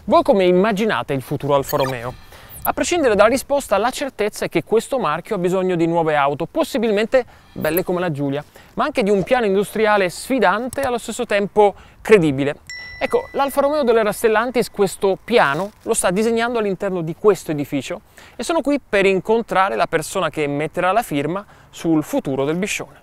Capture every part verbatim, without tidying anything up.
Voi come immaginate il futuro Alfa Romeo? A prescindere dalla risposta, la certezza è che questo marchio ha bisogno di nuove auto, possibilmente belle come la Giulia, ma anche di un piano industriale sfidante e allo stesso tempo credibile. Ecco, l'Alfa Romeo dell'era Stellantis questo piano lo sta disegnando all'interno di questo edificio e sono qui per incontrare la persona che metterà la firma sul futuro del Biscione.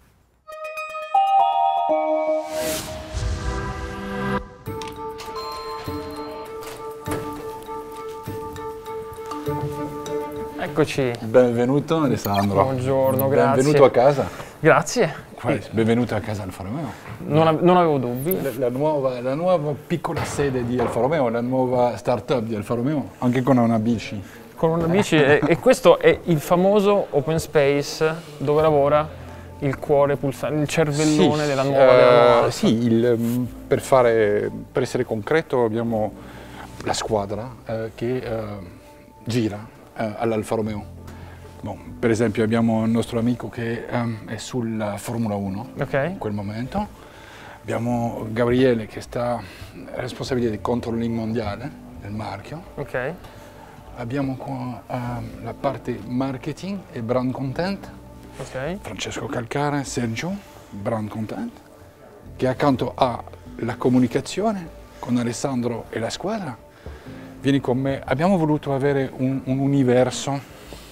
Eccoci. Benvenuto Alessandro. Buongiorno, grazie. Benvenuto a casa. Grazie. Benvenuto a casa Alfa Romeo. Non, non avevo dubbi. La, la, nuova, la nuova piccola sede di Alfa Romeo, la nuova startup di Alfa Romeo, anche con una bici. Con una bici e, e questo è il famoso open space dove lavora il cuore pulsante, il cervellone sì, della nuova, uh, della nuova Alfa. Sì, il, per, fare, per essere concreto abbiamo la squadra eh, che eh, gira eh, all'Alfa Romeo. Bon, per esempio abbiamo il nostro amico che um, è sulla Formula uno okay. in quel momento, abbiamo Gabriele che sta responsabile del controlling mondiale del marchio, okay. Abbiamo qua um, la parte marketing e brand content, okay. Francesco Calcare, Sergio, brand content, che accanto alla comunicazione con Alessandro e la squadra vieni con me. Abbiamo voluto avere un, un universo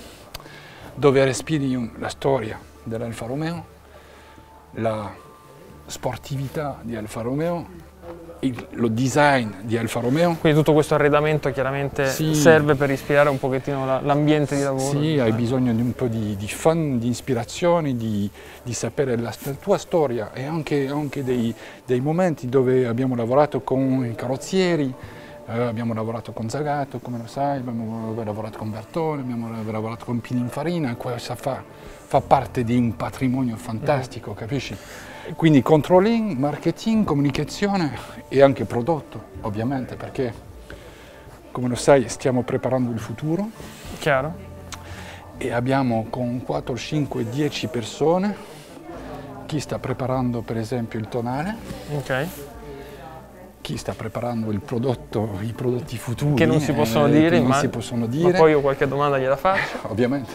dove respiri la storia dell'Alfa Romeo, la sportività di Alfa Romeo, il, lo design di Alfa Romeo. Quindi tutto questo arredamento chiaramente sì. serve per ispirare un pochettino l'ambiente di lavoro. Sì, hai bisogno di un po' di, di fun, di ispirazione, di, di sapere la, la tua storia e anche, anche dei, dei momenti dove abbiamo lavorato con i carrozzieri. Eh, abbiamo lavorato con Zagato, come lo sai, abbiamo lavorato con Bertone, abbiamo lavorato con Pininfarina, questo fa, fa parte di un patrimonio fantastico, mm-hmm. capisci? Quindi controlling, marketing, comunicazione e anche prodotto, ovviamente, perché come lo sai stiamo preparando il futuro. Chiaro. E abbiamo con quattro, cinque, dieci persone chi sta preparando per esempio il tonale. Ok. Chi sta preparando il prodotto, i prodotti futuri. Che non si possono eh, dire, non ma, si possono dire. Ma poi io qualche domanda gliela faccio. Ovviamente.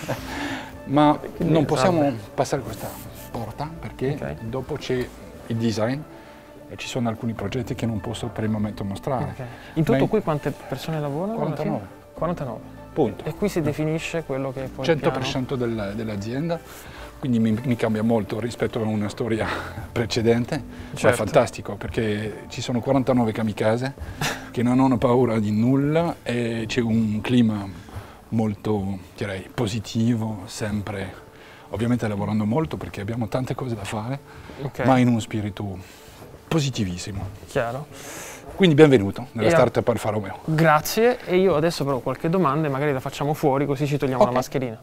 Ma quindi, non possiamo vabbè. passare questa porta perché okay. dopo c'è il design e ci sono alcuni progetti che non posso per il momento mostrare. Okay. In tutto Ma qui quante persone lavorano? quarantanove. quarantanove. Punto. E qui si definisce quello che poi cento per cento del, dell'azienda. Quindi mi, mi cambia molto rispetto a una storia precedente, certo. Ma è fantastico perché ci sono quarantanove kamikaze che non hanno paura di nulla e c'è un clima molto, direi, positivo, sempre, ovviamente lavorando molto perché abbiamo tante cose da fare, okay. Ma in uno spirito positivissimo. Chiaro. Quindi benvenuto nella e startup Alfa Romeo. Grazie, e io adesso però ho qualche domanda e magari la facciamo fuori così ci togliamo okay. la mascherina.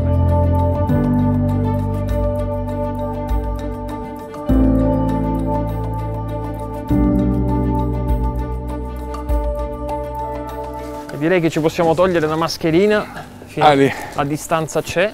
Direi che ci possiamo togliere la mascherina, Ali. La distanza c'è.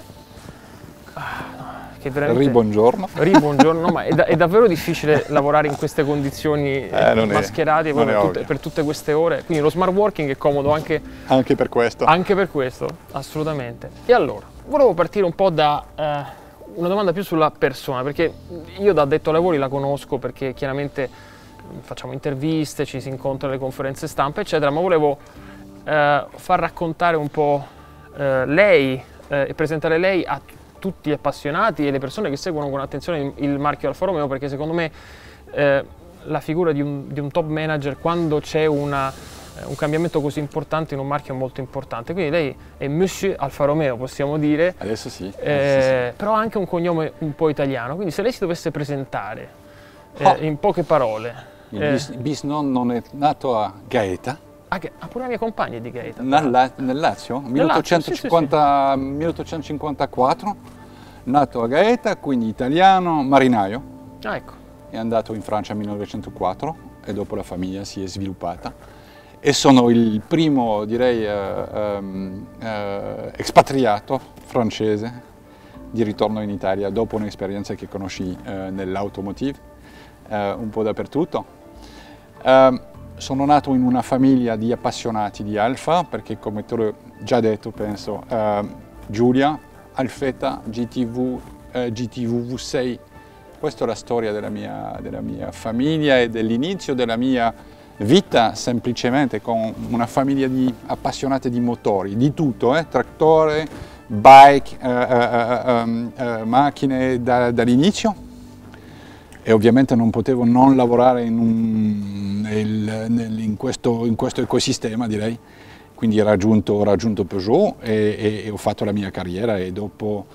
Ribuongiorno. Ribuongiorno, ma è, da, è davvero difficile lavorare in queste condizioni eh, mascherate per, per, tutte, per tutte queste ore. Quindi lo smart working è comodo anche, anche per questo. Anche per questo, assolutamente. E allora, volevo partire un po' da eh, una domanda più sulla persona, perché io da addetto ai lavori la conosco perché chiaramente facciamo interviste, ci si incontra alle conferenze stampa, eccetera, ma volevo eh, far raccontare un po' eh, lei eh, e presentare lei a tutti gli appassionati e le persone che seguono con attenzione il marchio Alfa Romeo, perché secondo me eh, la figura di un, di un top manager quando c'è una, eh, un cambiamento così importante in un marchio è molto importante. Quindi lei è Monsieur Alfa Romeo, possiamo dire. Adesso sì. Eh, Adesso sì. Però ha anche un cognome un po' italiano, quindi se lei si dovesse presentare eh, oh. in poche parole. Il eh, bis, bisnonno è nato a Gaeta. Ah, che, ah, pure la mia compagna è di Gaeta. Nel, nel Lazio, milleottocentocinquanta, sì, sì, sì. milleottocentocinquantaquattro, nato a Gaeta, quindi italiano, marinaio. Ah, ecco. È andato in Francia nel millenovecentoquattro e dopo la famiglia si è sviluppata. E sono il primo, direi, uh, um, uh, espatriato francese di ritorno in Italia dopo un'esperienza che conosci uh, nell'automotive, uh, un po' dappertutto. Uh, sono nato in una famiglia di appassionati di Alfa, perché come te l'ho già detto, penso, uh, Giulia, Alfetta, G T V, uh, G T V V sei, questa è la storia della mia, della mia famiglia e dell'inizio della mia vita, semplicemente con una famiglia di appassionati di motori, di tutto, eh? Trattore, bike, uh, uh, um, uh, macchine da, dall'inizio. E ovviamente non potevo non lavorare in, un, nel, nel, in, questo, in questo ecosistema, direi. Quindi ho raggiunto, ho raggiunto Peugeot e, e, e ho fatto la mia carriera, e dopo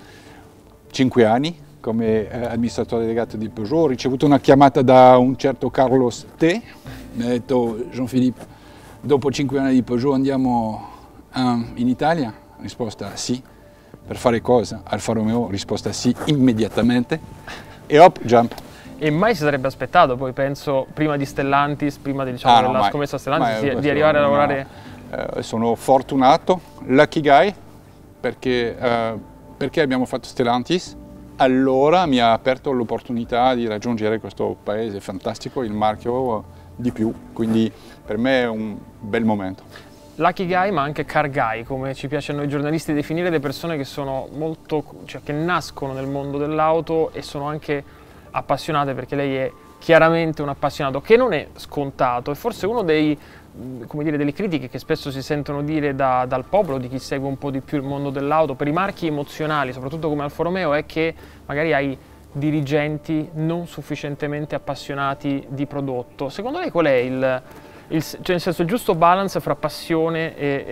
cinque anni come eh, amministratore delegato di Peugeot ho ricevuto una chiamata da un certo Carlos T. Mi ha detto: Jean-Philippe, dopo cinque anni di Peugeot andiamo um, in Italia? Risposta sì. Per fare cosa? Alfa Romeo? Risposta sì, immediatamente. E hop, jump. E mai si sarebbe aspettato, poi penso, prima di Stellantis, prima di, diciamo, ah, no, della mai, scommessa Stellantis, mai, di, di arrivare a lavorare... Eh, sono fortunato, lucky guy, perché, eh, perché abbiamo fatto Stellantis. Allora mi ha aperto l'opportunità di raggiungere questo paese fantastico, il marchio di più, quindi per me è un bel momento. Lucky guy, ma anche car guy, come ci piace a noi giornalisti definire le persone che sono molto, cioè che nascono nel mondo dell'auto e sono anche appassionate, perché lei è chiaramente un appassionato, che non è scontato, e forse uno dei, come dire, delle critiche che spesso si sentono dire da, dal popolo, di chi segue un po' di più il mondo dell'auto, per i marchi emozionali, soprattutto come Alfa Romeo, è che magari hai dirigenti non sufficientemente appassionati di prodotto. Secondo lei qual è il, il, cioè nel senso, il giusto balance fra passione e,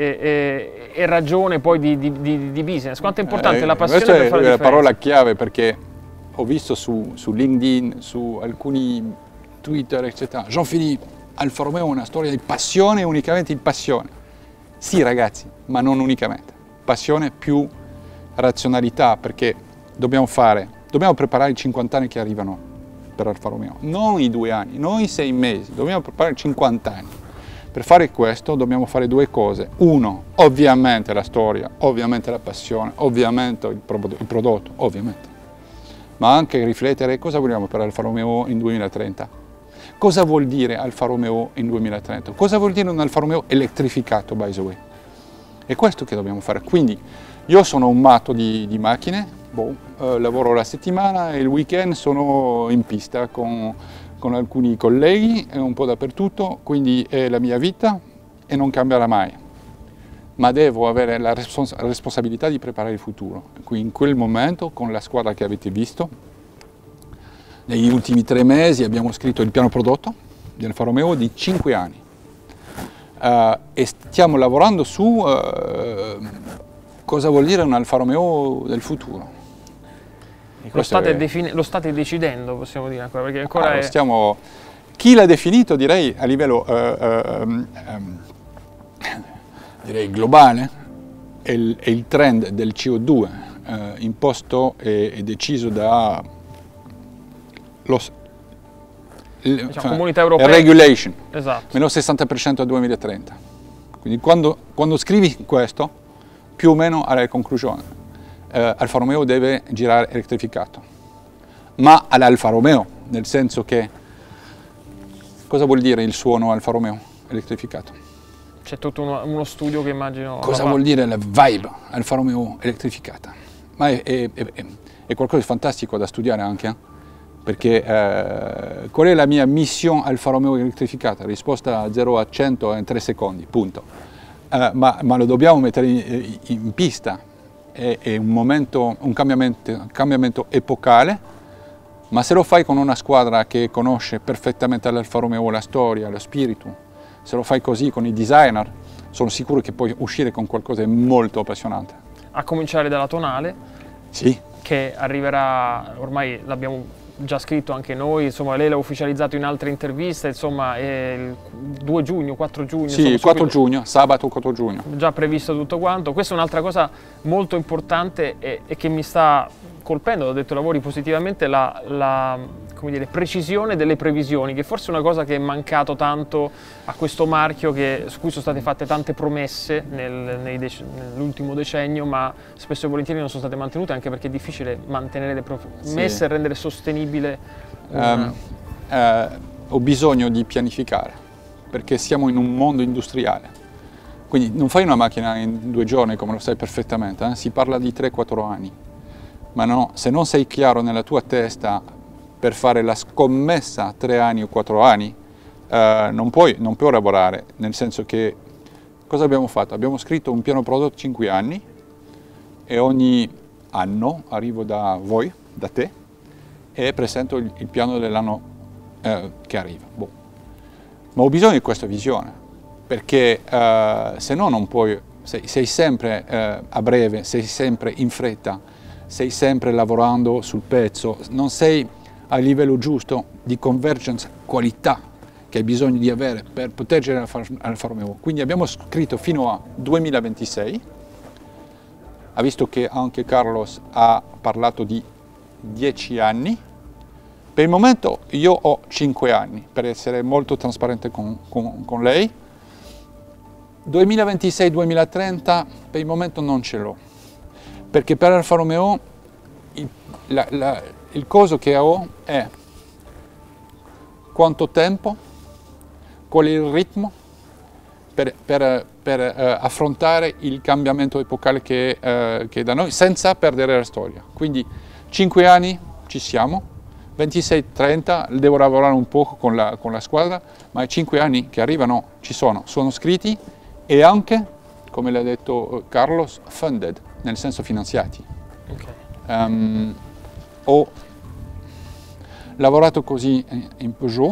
e, e ragione poi di, di, di, di business? Quanto è importante eh, la passione per fare la differenza? Questa è la parola chiave, perché ho visto su, su LinkedIn, su alcuni Twitter, eccetera, Jean-Philippe, Alfa Romeo è una storia di passione, unicamente di passione. Sì ragazzi, ma non unicamente. Passione più razionalità, perché dobbiamo fare, dobbiamo preparare i cinquanta anni che arrivano per Alfa Romeo, non i due anni, non i sei mesi, dobbiamo preparare i cinquanta anni. Per fare questo dobbiamo fare due cose. Uno, ovviamente la storia, ovviamente la passione, ovviamente il, pro il prodotto, ovviamente. Ma anche riflettere cosa vogliamo per Alfa Romeo in duemilatrenta. Cosa vuol dire Alfa Romeo in duemilatrenta? Cosa vuol dire un Alfa Romeo elettrificato, by the way? È questo che dobbiamo fare. Quindi io sono un matto di, di macchine, boh, eh, lavoro la settimana e il weekend sono in pista con, con alcuni colleghi, un po' dappertutto, quindi è la mia vita e non cambierà mai. Ma devo avere la respons responsabilità di preparare il futuro. Quindi in quel momento, con la squadra che avete visto, negli ultimi tre mesi abbiamo scritto il piano prodotto di Alfa Romeo di cinque anni uh, e stiamo lavorando su uh, cosa vuol dire un Alfa Romeo del futuro. Lo state, è... lo state decidendo, possiamo dire ancora, perché ancora ah, è... stiamo... Chi l'ha definito, direi, a livello uh, uh, um, um, direi globale, è il, è il trend del C O due eh, imposto e, e deciso da lo, il, diciamo, comunità europea, regulation, esatto. Meno sessanta per cento al duemilatrenta. Quindi quando, quando scrivi questo, più o meno alla conclusione, eh, Alfa Romeo deve girare elettrificato, ma all'Alfa Romeo, nel senso che cosa vuol dire il suono Alfa Romeo elettrificato? C'è tutto uno, uno studio che immagino... Cosa vuol dire la vibe Alfa Romeo elettrificata? Ma è, è, è, è qualcosa di fantastico da studiare anche, eh? Perché eh, qual è la mia missione Alfa Romeo elettrificata? Risposta da zero a cento in tre secondi, punto. Eh, ma, ma lo dobbiamo mettere in, in pista, è, è un momento, un cambiamento, un cambiamento epocale, ma se lo fai con una squadra che conosce perfettamente l'Alfa Romeo, la storia, lo spirito, se lo fai così con i designer, sono sicuro che puoi uscire con qualcosa di molto appassionante. A cominciare dalla tonale, sì, che arriverà, ormai l'abbiamo già scritto anche noi, insomma lei l'ha ufficializzato in altre interviste, insomma è il due giugno, quattro giugno. Sì, insomma, quattro giugno, sabato quattro giugno. Già previsto tutto quanto. Questa è un'altra cosa molto importante e, e che mi sta colpendo, ho detto lavori positivamente, la, la come dire, precisione delle previsioni, che forse è una cosa che è mancato tanto a questo marchio, che, su cui sono state fatte tante promesse nel, nell'ultimo decennio, ma spesso e volentieri non sono state mantenute, anche perché è difficile mantenere le promesse sì. e rendere sostenibile. Una... Um, uh, ho bisogno di pianificare, perché siamo in un mondo industriale. Quindi non fai una macchina in due giorni, come lo sai perfettamente, eh? Si parla di tre quattro anni. Ma no, se non sei chiaro nella tua testa per fare la scommessa a tre anni o quattro anni, eh, non puoi, non puoi lavorare, nel senso che cosa abbiamo fatto? Abbiamo scritto un piano prodotto cinque anni e ogni anno arrivo da voi, da te, e presento il, il piano dell'anno eh, che arriva. Boh. Ma ho bisogno di questa visione, perché eh, se no non puoi, sei, sei sempre eh, a breve, sei sempre in fretta, sei sempre lavorando sul pezzo, non sei al livello giusto di convergence qualità che hai bisogno di avere per proteggere Alfa Romeo. Quindi abbiamo scritto fino a duemilaventisei, ha visto che anche Carlos ha parlato di dieci anni, per il momento io ho cinque anni, per essere molto trasparente con, con, con lei. duemilaventisei duemilatrenta per il momento non ce l'ho, perché per Alfa Romeo il, la, la, il coso che ho è quanto tempo, qual è il ritmo per, per, per eh, affrontare il cambiamento epocale che, eh, che è da noi senza perdere la storia. Quindi cinque anni ci siamo, ventisei trenta devo lavorare un po' con la, con la squadra, ma i cinque anni che arrivano ci sono, sono scritti e anche, come l'ha detto Carlos, funded, nel senso finanziati. Okay. Um, ho lavorato così in Peugeot,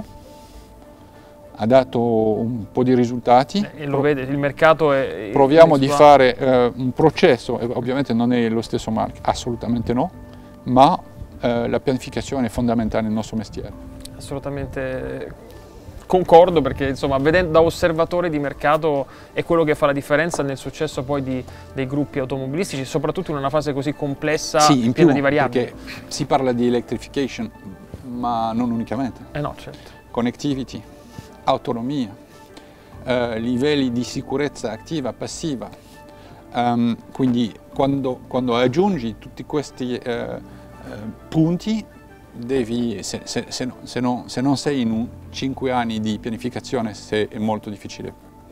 ha dato un po' di risultati. E lo vede, il mercato è... Proviamo di fare eh, un processo, ovviamente non è lo stesso marchio, assolutamente no, ma eh, la pianificazione è fondamentale nel nostro mestiere. Assolutamente concordo, perché insomma, vedendo da osservatore di mercato è quello che fa la differenza nel successo poi di, dei gruppi automobilistici, soprattutto in una fase così complessa, sì, in piena più, di variabili. Perché si parla di electrification, ma non unicamente. Eh no, certo. Connectivity, autonomia, eh, livelli di sicurezza attiva, passiva. Um, quindi quando, quando aggiungi tutti questi eh, eh, punti, devi, se, se, se, no, se, no, se non sei in un cinque anni di pianificazione, se è molto difficile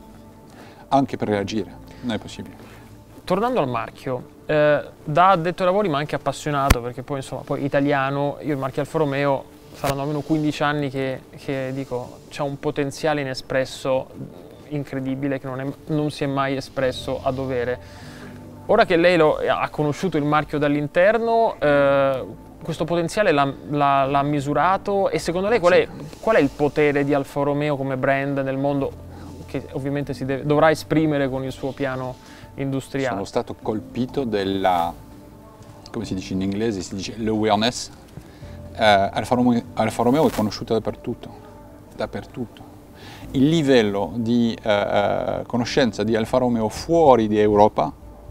anche per reagire, non è possibile. Tornando al marchio, eh, da addetto ai lavori ma anche appassionato, perché poi insomma, poi italiano, io il marchio Alfa Romeo saranno almeno quindici anni che, che dico c'è un potenziale inespresso incredibile che non, è, non si è mai espresso a dovere. Ora che lei lo, ha conosciuto il marchio dall'interno, eh, questo potenziale l'ha misurato, e secondo lei qual è, qual è il potere di Alfa Romeo come brand nel mondo, che ovviamente si deve, dovrà esprimere con il suo piano industriale? Sono stato colpito della, come si dice in inglese, si dice l'awareness. Uh, Alfa Romeo, Alfa Romeo è conosciuta dappertutto, dappertutto. Il livello di uh, uh, conoscenza di Alfa Romeo fuori di Europa,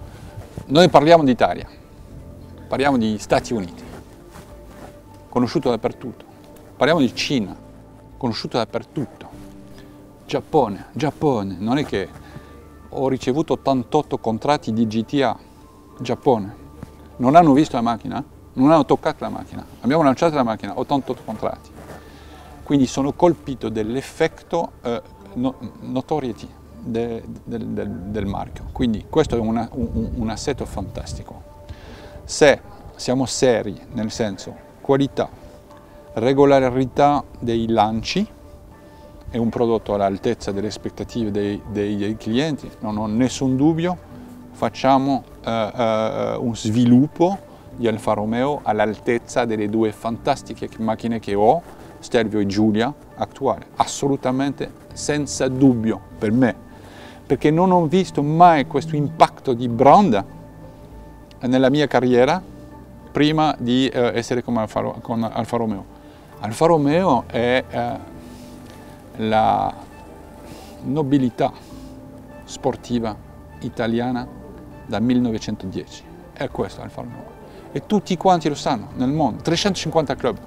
noi parliamo di Italia, parliamo di Stati Uniti, conosciuto dappertutto. Parliamo di Cina, conosciuto dappertutto. Giappone, Giappone, non è che ho ricevuto ottantotto contratti di G T A, Giappone, non hanno visto la macchina? Non hanno toccato la macchina, abbiamo lanciato la macchina, ottantotto contratti. Quindi sono colpito dell'effetto eh, no, notoriety de, de, de, del marchio. Quindi questo è una, un, un assetto fantastico. Se siamo seri, nel senso qualità, regolarità dei lanci, è un prodotto all'altezza delle aspettative dei, dei, dei clienti, non ho nessun dubbio, facciamo uh, uh, un sviluppo di Alfa Romeo all'altezza delle due fantastiche macchine che ho, Stelvio e Giulia, attuale, assolutamente senza dubbio per me, perché non ho visto mai questo impatto di brand nella mia carriera prima di eh, essere con Alfa, con Alfa Romeo. Alfa Romeo è eh, la nobiltà sportiva italiana dal millenovecentodieci, è questo Alfa Romeo. E tutti quanti lo sanno nel mondo, trecentocinquanta club.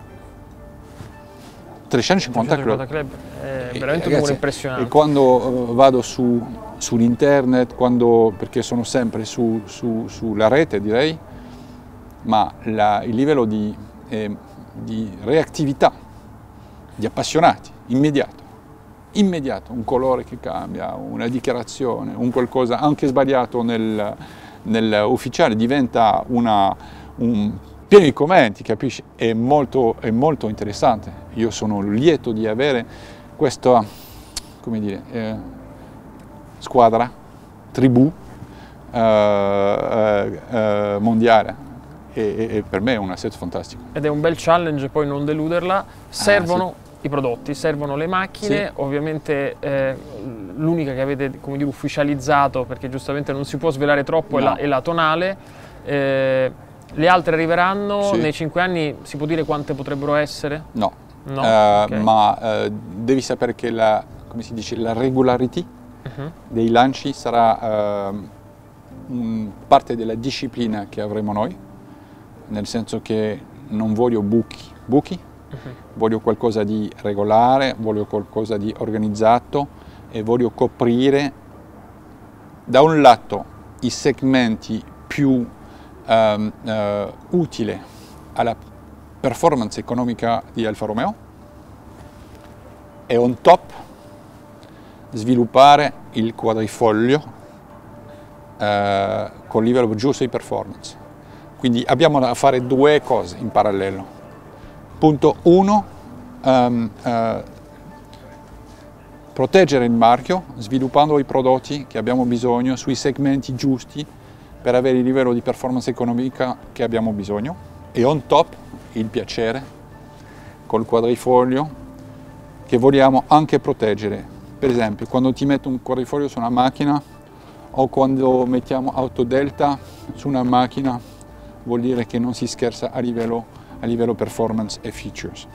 trecentocinquanta club. club è veramente e, un numero impressionante. E quando uh, vado su, sull'internet, perché sono sempre su, su, sulla rete direi, ma la, il livello di, eh, di reattività, di appassionati, immediato, immediato, un colore che cambia, una dichiarazione, un qualcosa anche sbagliato nel, nell'ufficiale diventa una, un pieno di commenti, capisci? È molto, è molto interessante. Io sono lieto di avere questa, come dire, eh, squadra, tribù eh, eh, eh, mondiale. E, e per me è un assetto fantastico. Ed è un bel challenge poi non deluderla. Servono Ah, sì. i prodotti, servono le macchine, Sì. ovviamente eh, l'unica che avete, come dire, ufficializzato, perché giustamente non si può svelare troppo, No. è, la, è la tonale. Eh, le altre arriveranno, Sì. nei cinque anni si può dire quante potrebbero essere? No, No? Eh, Ok. ma eh, devi sapere che la, come si dice, la regularity Mhm. dei lanci sarà eh, un- parte della disciplina che avremo noi, nel senso che non voglio buchi, buchi, Mhm. voglio qualcosa di regolare, voglio qualcosa di organizzato e voglio coprire da un lato i segmenti più ehm, eh, utili alla performance economica di Alfa Romeo e on top sviluppare il quadrifoglio eh, con il livello giusto di performance. Quindi abbiamo da fare due cose in parallelo. Punto uno, um, uh, proteggere il marchio sviluppando i prodotti che abbiamo bisogno sui segmenti giusti per avere il livello di performance economica che abbiamo bisogno. E on top il piacere col quadrifoglio che vogliamo anche proteggere. Per esempio, quando ti metto un quadrifoglio su una macchina o quando mettiamo Autodelta su una macchina, vuol dire che non si scherza a livello, a livello performance e features.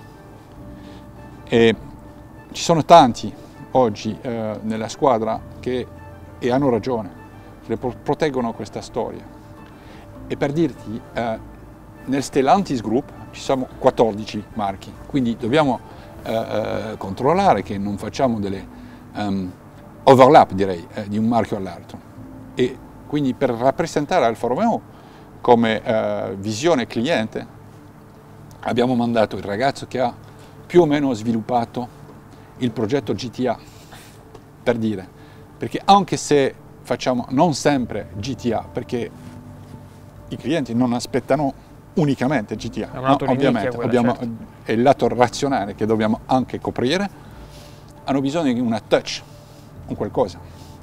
E ci sono tanti oggi eh, nella squadra che e hanno ragione, che proteggono questa storia. E per dirti, eh, nel Stellantis Group ci sono quattordici marchi, quindi dobbiamo eh, eh, controllare che non facciamo delle um, overlap, direi, eh, di un marchio all'altro. E quindi per rappresentare Alfa Romeo come eh, visione cliente abbiamo mandato il ragazzo che ha più o meno sviluppato il progetto G T A, per dire, perché anche se facciamo non sempre G T A, perché i clienti non aspettano unicamente G T A, È un no, altro di ovviamente nicchia quella, abbiamo, certo. è il lato razionale che dobbiamo anche coprire, hanno bisogno di una touch, un qualcosa.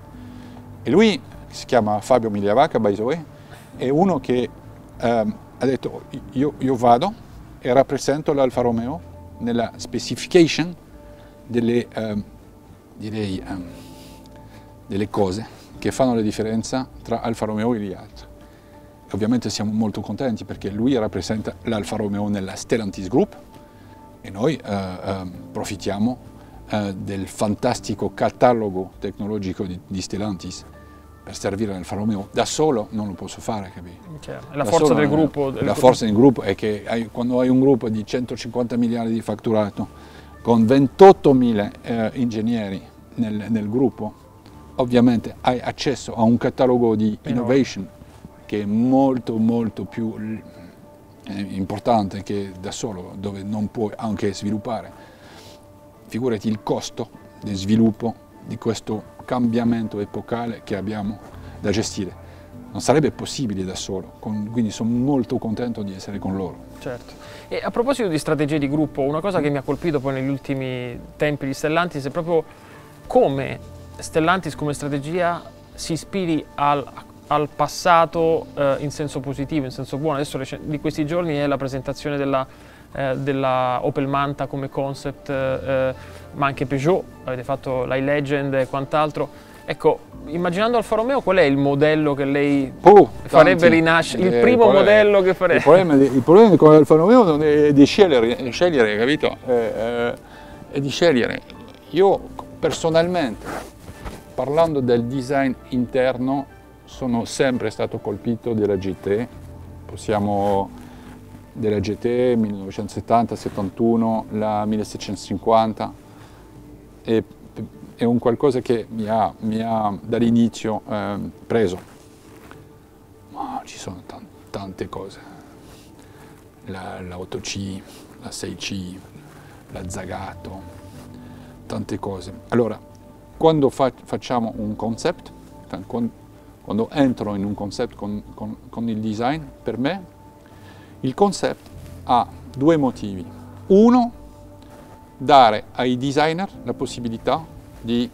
E lui, si chiama Fabio Migliavacca, by the way, è uno che ehm, ha detto io, io vado e rappresento l'Alfa Romeo nella specification delle, ehm, direi, ehm, delle cose che fanno la differenza tra Alfa Romeo e gli altri. E ovviamente siamo molto contenti perché lui rappresenta l'Alfa Romeo nella Stellantis Group e noi eh, ehm, profittiamo eh, del fantastico catalogo tecnologico di, di Stellantis per servire l'Alfa Romeo. Da solo non lo posso fare, capito? Cioè, la Da forza solo del non- gruppo. del La gruppo. forza del gruppo è che hai- quando hai un gruppo di centocinquanta miliardi di fatturato con ventottomila eh, ingegneri nel, nel gruppo, ovviamente hai accesso a un catalogo di innovation che è molto molto più eh, importante che da solo, dove non puoi anche sviluppare. Figurati il costo di sviluppo di questo cambiamento epocale che abbiamo da gestire. Non sarebbe possibile da solo, con- quindi sono molto contento di essere con loro. Certo. E a proposito di strategie di gruppo, una cosa che mi ha colpito poi negli ultimi tempi di Stellantis è proprio come Stellantis come strategia si ispiri al, al passato eh, in senso positivo, in senso buono. Adesso di questi giorni è la presentazione della, eh, della Opel Manta come concept, eh, ma anche Peugeot, avete fatto l'iLegend e quant'altro. Ecco, immaginando Alfa Romeo, qual è il modello che lei Oh, farebbe tanti. rinascere, il Eh, primo problema- modello che farebbe? Il problema, di- il problema con Alfa Romeo non è di scegliere, è scegliere, capito? Eh, eh, è di scegliere. Io personalmente, parlando del design interno, sono sempre stato colpito della G T, possiamo della G T millenovecentosettanta settantuno, la milleseicentocinquanta, e è un qualcosa che mi ha, mi ha dall'inizio eh, preso. Ma ci sono tan- tante cose, la, l'otto C, la sei C, la Zagato, tante cose. Allora, quando fa, facciamo un concept, quando, quando entro in un concept con, con, con il design, per me il concept ha due motivi. Uno, dare ai designer la possibilità di,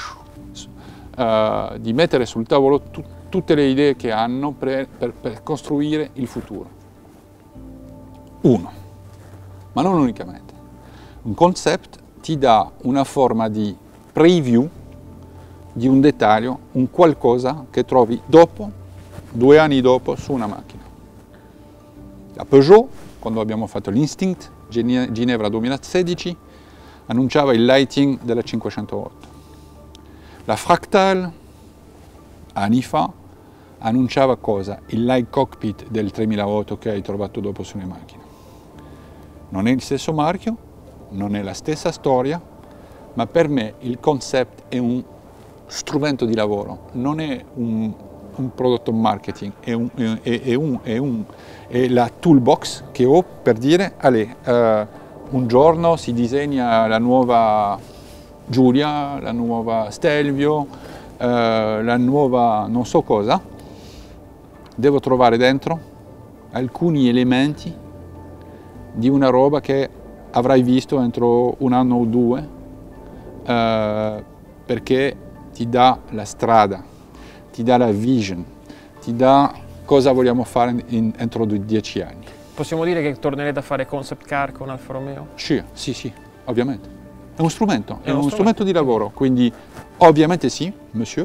uh, di mettere sul tavolo tu, tutte le idee che hanno per, per, per costruire il futuro. Uno, ma non unicamente. Un concept ti dà una forma di preview di un dettaglio, un qualcosa che trovi dopo, due anni dopo, su una macchina. La Peugeot, quando abbiamo fatto l'Instinct, Ginevra duemilasedici, annunciava il lighting della cinquecentootto. La Fractal, anni fa, annunciava cosa? Il light cockpit del tremilaotto che hai trovato dopo sulle macchine. Non è il stesso marchio, non è la stessa storia, ma per me il concept è un strumento di lavoro, non è un, un prodotto marketing, è, un, è, è, un, è, un, è la toolbox che ho per dire, allez, uh, un giorno si disegna la nuova Giulia, la nuova Stelvio, uh, la nuova non so cosa, devo trovare dentro alcuni elementi di una roba che avrai visto entro un anno o due, uh, perché ti dà la strada, ti dà la vision, ti dà cosa vogliamo fare in, in, entro dieci anni. Possiamo dire che tornerete a fare concept car con Alfa Romeo? Sì, sì, sì, ovviamente. È uno strumento, è, è uno uno strumento strumento di lavoro, quindi ovviamente sì, monsieur,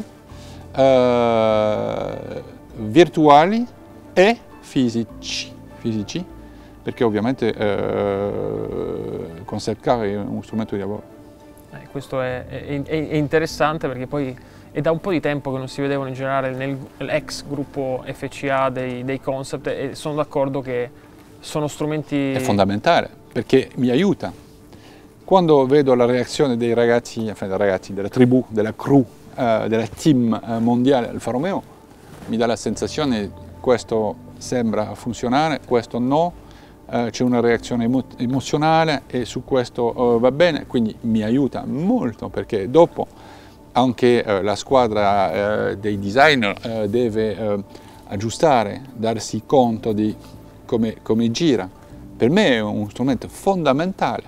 uh, virtuali e fisici, fisici, perché ovviamente uh, concept car è uno strumento di lavoro. Eh, questo è, è, è interessante perché poi è da un po' di tempo che non si vedevano in generale nell'ex gruppo F C A dei, dei concept e sono d'accordo che sono strumenti... È fondamentale perché mi aiuta. Quando vedo la reazione dei ragazzi, enfin, dei ragazzi della tribù, della crew, uh, della team uh, mondiale Alfa Romeo, mi dà la sensazione che questo sembra funzionare, questo no. Uh, c'è una reazione emo emozionale e su questo uh, va bene, quindi mi aiuta molto perché dopo anche uh, la squadra uh, dei designer uh, deve uh, aggiustare, darsi conto di come, come gira. Per me è un strumento fondamentale,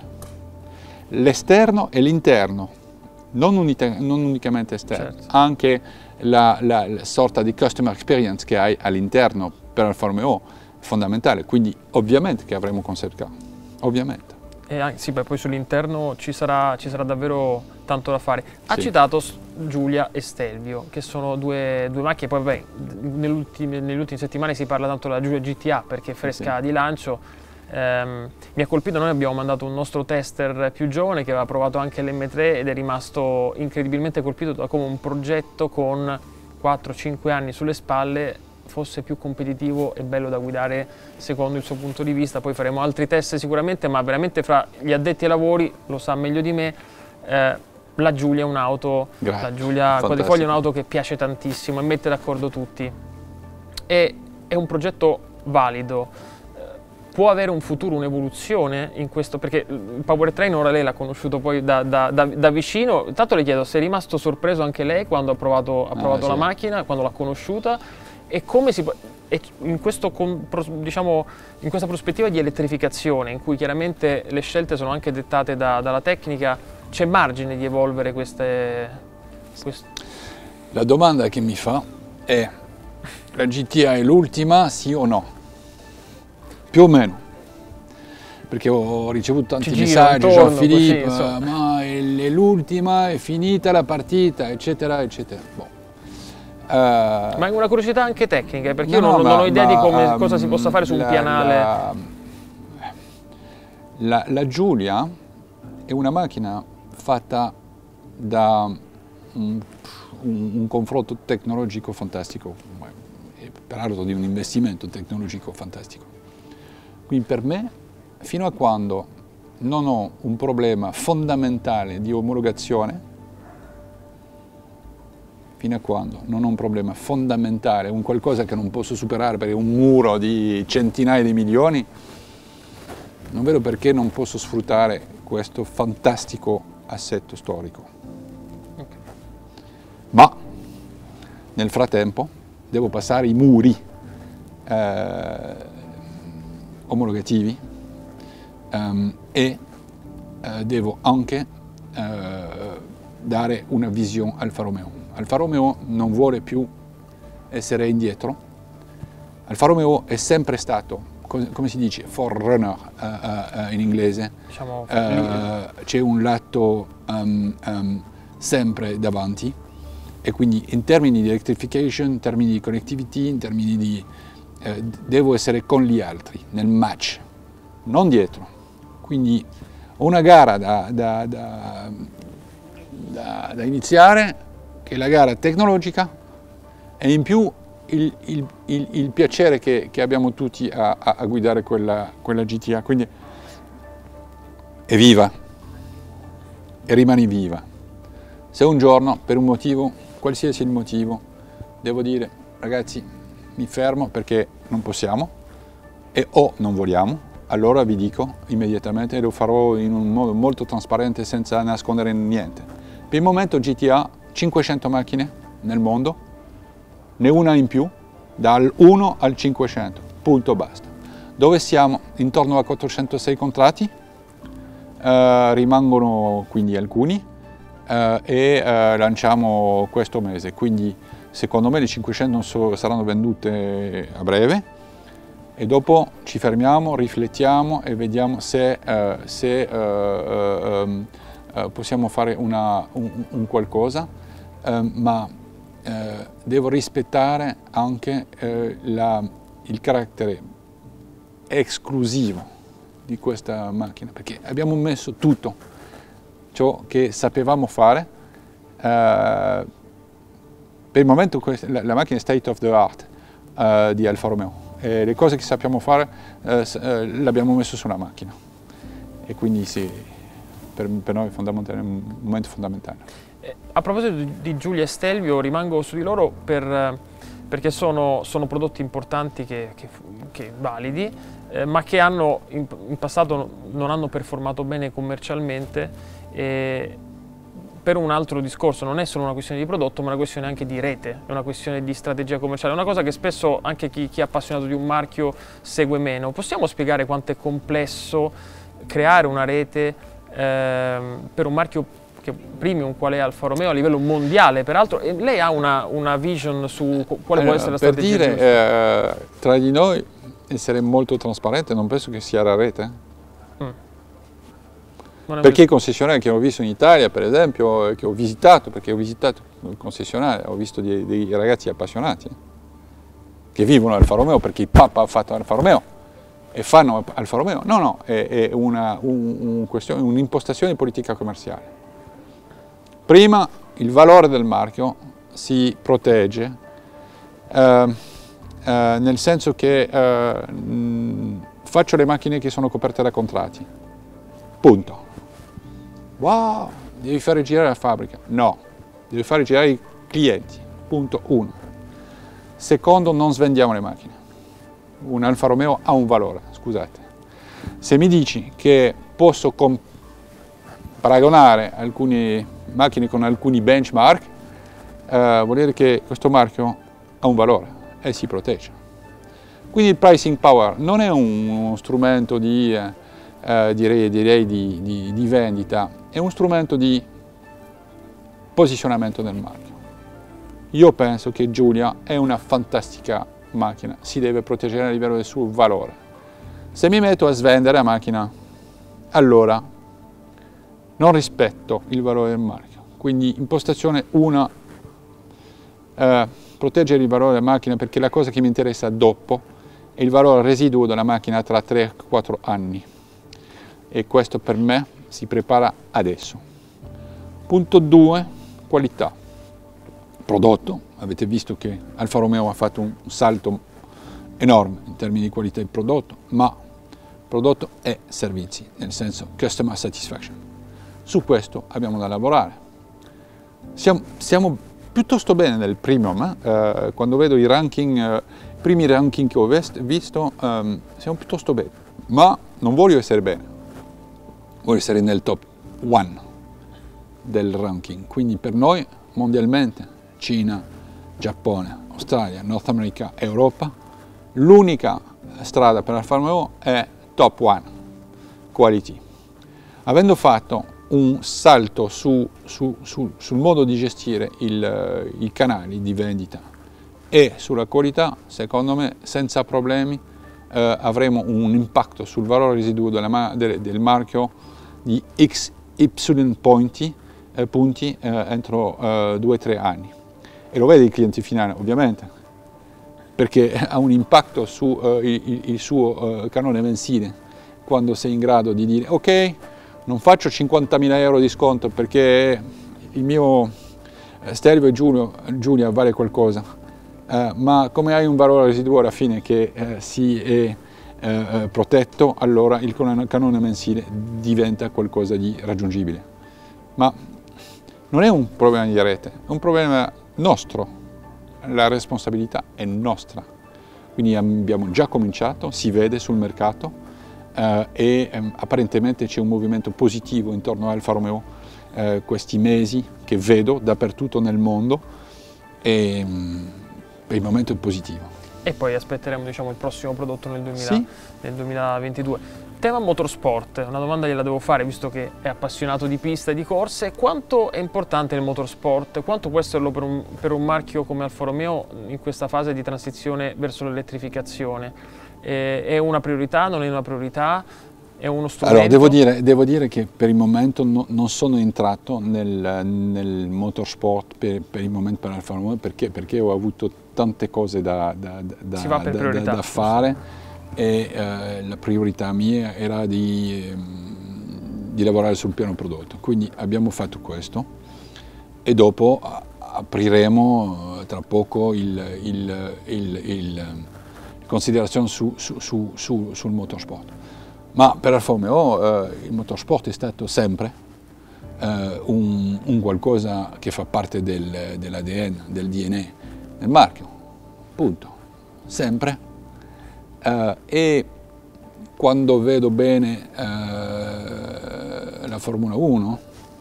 l'esterno e l'interno, non, non unicamente esterno, certo. Anche la, la, la sorta di customer experience che hai all'interno per Alfa Romeo fondamentale, quindi ovviamente che avremo concept car, ovviamente. E anche, sì, beh, poi sull'interno ci sarà, ci sarà davvero tanto da fare. Ha sì. citato Giulia e Stelvio, che sono due, due macchine, poi vabbè, nelle ultime, nelle ultime settimane si parla tanto della Giulia G T A perché è fresca sì. di lancio. Um, mi ha colpito, noi abbiamo mandato un nostro tester più giovane che aveva provato anche l'M tre ed è rimasto incredibilmente colpito da come un progetto con quattro cinque anni sulle spalle fosse più competitivo e bello da guidare secondo il suo punto di vista. Poi faremo altri test sicuramente, ma veramente fra gli addetti ai lavori, lo sa meglio di me, eh, la Giulia è un'auto, la Giulia Quadrifoglio è un'auto che piace tantissimo e mette d'accordo tutti. E, è un progetto valido, eh, può avere un futuro, un'evoluzione in questo, perché il powertrain ora lei l'ha conosciuto poi da, da, da, da vicino. Intanto le chiedo se è rimasto sorpreso anche lei quando ha provato, ha provato ah, la sì. macchina, quando l'ha conosciuta. E come si può, e in, questo, diciamo, in questa prospettiva di elettrificazione, in cui chiaramente le scelte sono anche dettate da, dalla tecnica, c'è margine di evolvere queste, queste... La domanda che mi fa è: la G T A è l'ultima, sì o no? Più o meno. Perché ho ricevuto tanti Ci messaggi, Jean Philippe, ma è l'ultima, è finita la partita, eccetera, eccetera. Boh. Uh, ma è una curiosità anche tecnica, perché no, io non, ma, non ho idea ma, di come, um, cosa si possa fare su un la, pianale. La, la, la Giulia è una macchina fatta da un, un, un confronto tecnologico fantastico, e peraltro di un investimento tecnologico fantastico. Quindi per me, fino a quando non ho un problema fondamentale di omologazione, fino a quando non ho un problema fondamentale, un qualcosa che non posso superare perché è un muro di centinaia di milioni, non vedo perché non posso sfruttare questo fantastico assetto storico. Okay. Ma nel frattempo devo passare i muri eh, omologativi um, e eh, devo anche eh, dare una visione Alfa Romeo. Alfa Romeo non vuole più essere indietro. Alfa Romeo è sempre stato, come si dice, forerunner uh, uh, in inglese, diciamo, uh, c'è un lato um, um, sempre davanti, e quindi in termini di electrification, in termini di connectivity, in termini di eh, devo essere con gli altri nel match, non dietro. Quindi ho una gara da, da, da, da, da iniziare, che è la gara tecnologica, e in più il, il, il, il piacere che, che abbiamo tutti a, a guidare quella, quella G T A. Quindi è viva e rimani viva. Se un giorno, per un motivo, qualsiasi il motivo, devo dire ragazzi mi fermo perché non possiamo e o non vogliamo, allora vi dico immediatamente e lo farò in un modo molto trasparente senza nascondere niente. Per il momento G T A cinquecento macchine nel mondo, né una in più, dal uno al cinquecento, punto basta. Dove siamo? Intorno a quattrocentosei contratti, eh, rimangono quindi alcuni eh, e eh, lanciamo questo mese, quindi secondo me le cinquecento so, saranno vendute a breve e dopo ci fermiamo, riflettiamo e vediamo se, eh, se eh, eh, eh, possiamo fare una, un, un qualcosa, eh, ma Eh, devo rispettare anche eh, la, il carattere esclusivo di questa macchina, perché abbiamo messo tutto ciò che sapevamo fare. Eh, per il momento questa, la, la macchina è state of the art eh, di Alfa Romeo e le cose che sappiamo fare eh, eh, l'abbiamo messo sulla macchina e quindi sì, per, per noi è, fondamentale, è un momento fondamentale. A proposito di Giulia e Stelvio, rimango su di loro per, perché sono, sono prodotti importanti, che, che, che validi, eh, ma che hanno, in, in passato non hanno performato bene commercialmente eh, per un altro discorso. Non è solo una questione di prodotto, ma una questione anche di rete, è una questione di strategia commerciale, è una cosa che spesso anche chi, chi è appassionato di un marchio segue meno. Possiamo spiegare quanto è complesso creare una rete eh, per un marchio premium quale è Alfa Romeo a livello mondiale, peraltro, e lei ha una, una vision su quale può essere la per strategia dire, eh, tra di noi essere molto trasparente, non penso che sia la rete. Mm. Perché i concessionari che ho visto in Italia, per esempio, che ho visitato, perché ho visitato il concessionario, ho visto dei, dei ragazzi appassionati che vivono Alfa Romeo perché il papà ha fatto Alfa Romeo e fanno Alfa Romeo. No, no, è, è una, un, un un'impostazione di politica commerciale. Prima il valore del marchio si protegge, eh, eh, nel senso che eh, mh, faccio le macchine che sono coperte da contratti, punto. Wow, devi fare girare la fabbrica? No, devi fare girare i clienti, punto uno. Secondo, non svendiamo le macchine. Un Alfa Romeo ha un valore, scusate. Se mi dici che posso paragonare alcune macchine con alcuni benchmark, eh, vuol dire che questo marchio ha un valore e si protegge. Quindi il pricing power non è un, uno strumento di, eh, direi, direi di, di, di vendita, è un strumento di posizionamento del marchio. Io penso che Giulia è una fantastica macchina, si deve proteggere a livello del suo valore. Se mi metto a svendere la macchina, allora non rispetto il valore del marchio. Quindi impostazione una, eh, proteggere il valore della macchina, perché la cosa che mi interessa dopo è il valore residuo della macchina tra tre quattro anni. E questo per me si prepara adesso. Punto due, qualità. Prodotto, avete visto che Alfa Romeo ha fatto un salto enorme in termini di qualità di prodotto, ma prodotto e servizi, nel senso customer satisfaction. Su questo abbiamo da lavorare. Siamo, siamo piuttosto bene nel premium, eh? Eh, quando vedo i ranking, eh, i primi ranking che ho visto, um, siamo piuttosto bene, ma non voglio essere bene, voglio essere nel top one. del ranking, quindi per noi mondialmente Cina, Giappone, Australia, Nord America, Europa, l'unica strada per Alfa Romeo è top one quality. Avendo fatto un salto su, su, su, sul modo di gestire il, i canali di vendita e sulla qualità, secondo me senza problemi eh, avremo un impatto sul valore residuo della, del, del marchio di X Y punti, eh, punti eh, entro eh, due o tre anni. E lo vede il cliente finale ovviamente, perché ha un impatto su eh, il, il suo eh, canone mensile, quando sei in grado di dire ok, non faccio cinquantamila euro di sconto perché il mio Stelvio Giulia, Giulia vale qualcosa, eh, ma come hai un valore residuo alla fine che eh, si è eh, protetto, allora il canone mensile diventa qualcosa di raggiungibile. Ma non è un problema di rete, è un problema nostro, la responsabilità è nostra. Quindi abbiamo già cominciato, si vede sul mercato, Uh, e um, apparentemente c'è un movimento positivo intorno a Alfa Romeo uh, questi mesi che vedo dappertutto nel mondo e um, per il momento è positivo. E poi aspetteremo, diciamo, il prossimo prodotto nel, duemila, sì? nel duemilaventidue. Tema motorsport, una domanda gliela devo fare visto che è appassionato di pista e di corse. Quanto è importante il motorsport? Quanto può esserlo per un, per un marchio come Alfa Romeo in questa fase di transizione verso l'elettrificazione? È una priorità, non è una priorità, è uno strumento? Allora, devo dire, devo dire che per il momento no, non sono entrato nel, nel motorsport per, per il momento per Alfa Romeo perché, perché ho avuto tante cose da, da, da, si va per da, priorità, da fare e eh, la priorità mia era di, di lavorare sul piano prodotto. Quindi abbiamo fatto questo e dopo apriremo tra poco il, il, il, il considerazione su, su, su, su, sul motorsport. Ma per Alfa Romeo eh, il motorsport è stato sempre eh, un, un qualcosa che fa parte del, dell'A D N, del D N A, del marchio, punto, sempre. Eh, e quando vedo bene eh, la Formula uno,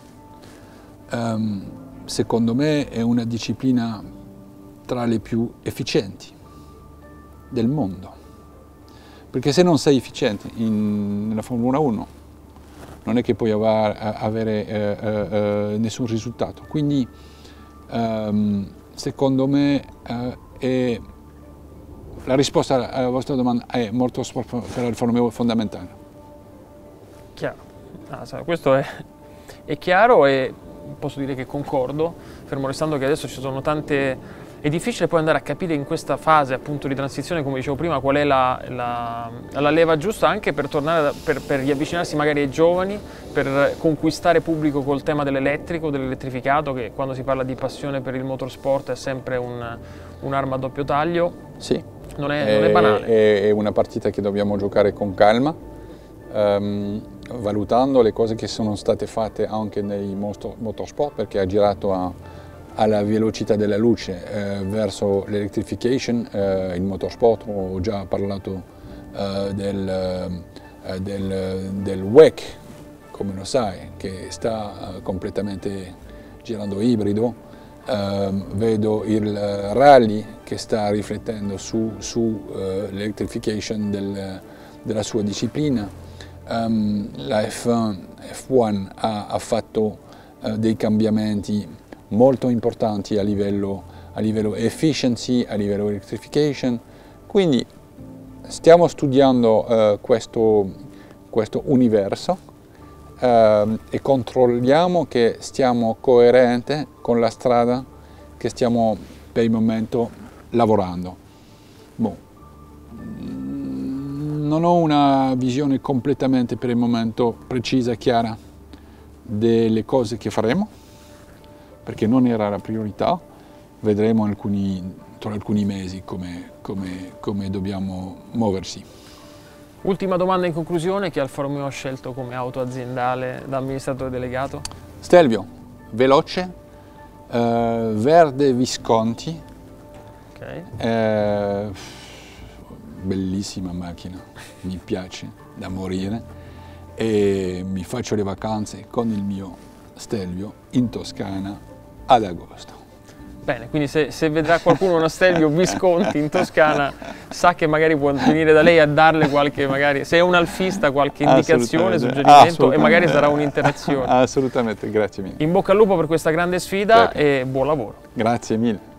ehm, secondo me è una disciplina tra le più efficienti del mondo, perché se non sei efficiente in, nella Formula uno non è che puoi avar, avere eh, eh, nessun risultato. Quindi ehm, secondo me eh, è, la risposta alla vostra domanda è motorsport per Alfa Romeo fondamentale. Chiaro, ah, questo è, è chiaro e posso dire che concordo, fermo restando che adesso ci sono tante. È difficile poi andare a capire in questa fase appunto di transizione, come dicevo prima, qual è la, la, la leva giusta anche per tornare, per, per riavvicinarsi magari ai giovani, per conquistare pubblico col tema dell'elettrico, dell'elettrificato, che quando si parla di passione per il motorsport è sempre un'arma a doppio taglio. Sì, non è, è, non è banale. È una partita che dobbiamo giocare con calma, um, valutando le cose che sono state fatte anche nei motorsport, perché ha girato a alla velocità della luce eh, verso l'electrification, eh, il motorsport, ho già parlato eh, del, eh, del, del W E C, come lo sai, che sta eh, completamente girando ibrido, eh, vedo il rally che sta riflettendo su, su eh, l'electrification del, della sua disciplina, um, la F uno, F uno ha, ha fatto eh, dei cambiamenti molto importanti a livello, a livello efficiency, a livello electrification, quindi stiamo studiando uh, questo, questo universo uh, e controlliamo che stiamo coerenti con la strada che stiamo per il momento lavorando. Boh. Non ho una visione completamente per il momento precisa e chiara delle cose che faremo, perché non era la priorità, vedremo alcuni, tra alcuni mesi come, come, come dobbiamo muoversi. Ultima domanda in conclusione, che Alfa Romeo ha scelto come auto aziendale da amministratore delegato? Stelvio, veloce, eh, verde Visconti, okay. eh, bellissima macchina, mi piace da morire e mi faccio le vacanze con il mio Stelvio in Toscana ad agosto. Bene, quindi se, se vedrà qualcuno uno Stelvio Visconti in Toscana, sa che magari può venire da lei a darle qualche, magari, se è un alfista, qualche indicazione, suggerimento e magari sarà un'interazione. Assolutamente, grazie mille. In bocca al lupo per questa grande sfida. Certo. E buon lavoro. Grazie mille.